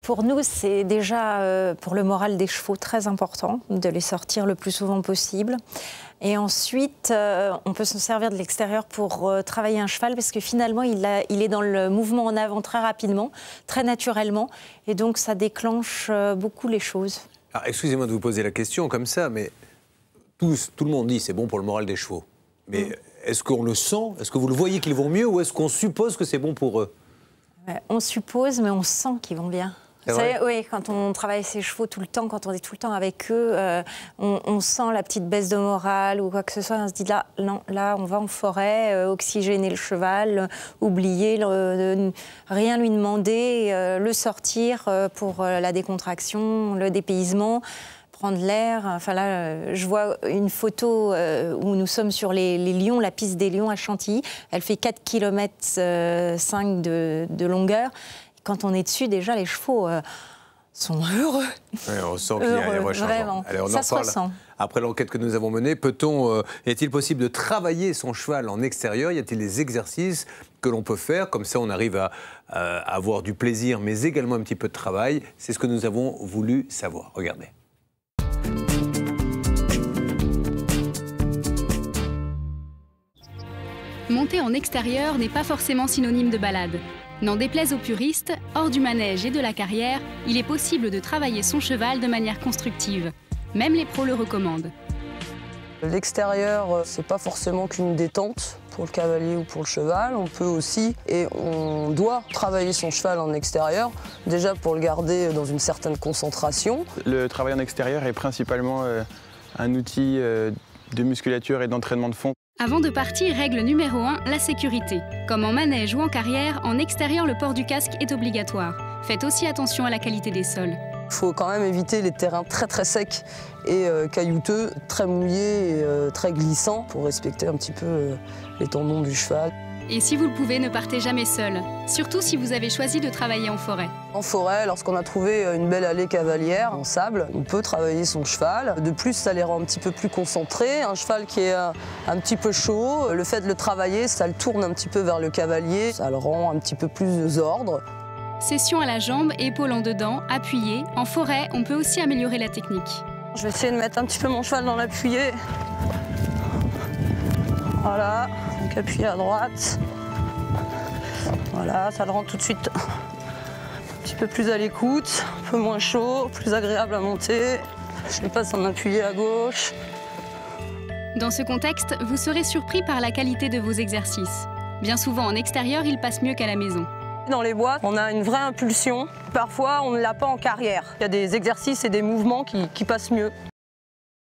Pour nous, c'est déjà pour le moral des chevaux très important de les sortir le plus souvent possible. Et ensuite, on peut se servir de l'extérieur pour travailler un cheval parce que finalement, il est dans le mouvement en avant très rapidement, très naturellement. Et donc, ça déclenche beaucoup les choses. Excusez-moi de vous poser la question comme ça, mais tout le monde dit c'est bon pour le moral des chevaux. Mais est-ce qu'on le sent? Est-ce que vous le voyez qu'ils vont mieux ou est-ce qu'on suppose que c'est bon pour eux? On suppose, mais on sent qu'ils vont bien. Vous savez, oui, quand on travaille ses chevaux tout le temps, quand on est tout le temps avec eux, on sent la petite baisse de morale ou quoi que ce soit. On se dit là, non, là, on va en forêt, oxygéner le cheval, oublier, rien lui demander, le sortir pour la décontraction, le dépaysement, prendre l'air. Enfin là, je vois une photo où nous sommes sur les lions, la piste des lions à Chantilly. Elle fait 4,5 km de longueur. Quand on est dessus, déjà, les chevaux sont heureux. Oui, on sent qu'il y a un vrai changement. Allez, on en parle. Après l'enquête que nous avons menée, est-il possible de travailler son cheval en extérieur? Y a-t-il des exercices que l'on peut faire? Comme ça, on arrive à avoir du plaisir, mais également un petit peu de travail. C'est ce que nous avons voulu savoir. Regardez. Monter en extérieur n'est pas forcément synonyme de balade. N'en déplaise aux puristes, hors du manège et de la carrière, il est possible de travailler son cheval de manière constructive. Même les pros le recommandent. L'extérieur, c'est pas forcément qu'une détente pour le cavalier ou pour le cheval. On peut aussi, et on doit travailler son cheval en extérieur, déjà pour le garder dans une certaine concentration. Le travail en extérieur est principalement un outil de musculature et d'entraînement de fond. Avant de partir, règle numéro 1, la sécurité. Comme en manège ou en carrière, en extérieur, le port du casque est obligatoire. Faites aussi attention à la qualité des sols. Il faut quand même éviter les terrains très secs et caillouteux, très mouillés et très glissants pour respecter un petit peu les tendons du cheval. Et si vous le pouvez, ne partez jamais seul, surtout si vous avez choisi de travailler en forêt. En forêt, lorsqu'on a trouvé une belle allée cavalière en sable, on peut travailler son cheval. De plus, ça les rend un petit peu plus concentrés. Un cheval qui est un petit peu chaud, le fait de le travailler, ça le tourne un petit peu vers le cavalier, ça le rend un petit peu plus ordre. Session à la jambe, épaule en dedans, appuyé. En forêt, on peut aussi améliorer la technique. Je vais essayer de mettre un petit peu mon cheval dans l'appuyé. Voilà, donc appuyer à droite. Voilà, ça le rend tout de suite un petit peu plus à l'écoute, un peu moins chaud, plus agréable à monter. Je le passe en appuyé à gauche. Dans ce contexte, vous serez surpris par la qualité de vos exercices. Bien souvent en extérieur, ils passent mieux qu'à la maison. Dans les bois, on a une vraie impulsion. Parfois, on ne l'a pas en carrière. Il y a des exercices et des mouvements qui passent mieux.